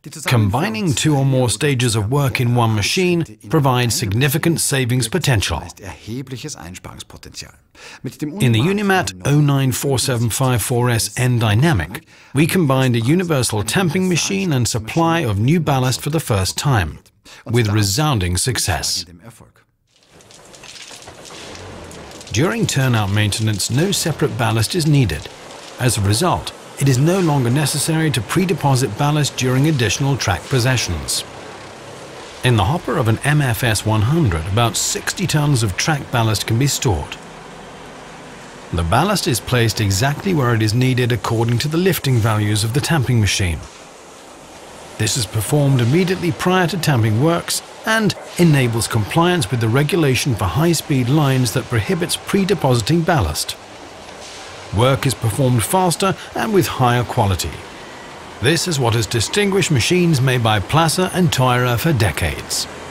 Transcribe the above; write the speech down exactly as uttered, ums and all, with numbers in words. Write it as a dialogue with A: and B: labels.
A: Combining two or more stages of work in one machine provides significant savings potential. In the Unimat zero nine four seven five four S N Dynamic, we combined a universal tamping machine and supply of new ballast for the first time, with resounding success. During turnout maintenance, no separate ballast is needed. As a result, it is no longer necessary to pre-deposit ballast during additional track possessions. In the hopper of an M F S one hundred, about sixty tons of track ballast can be stored. The ballast is placed exactly where it is needed according to the lifting values of the tamping machine. This is performed immediately prior to tamping works and enables compliance with the regulation for high-speed lines that prohibits pre-depositing ballast. Work is performed faster and with higher quality. This is what has distinguished machines made by Plasser and Theurer for decades.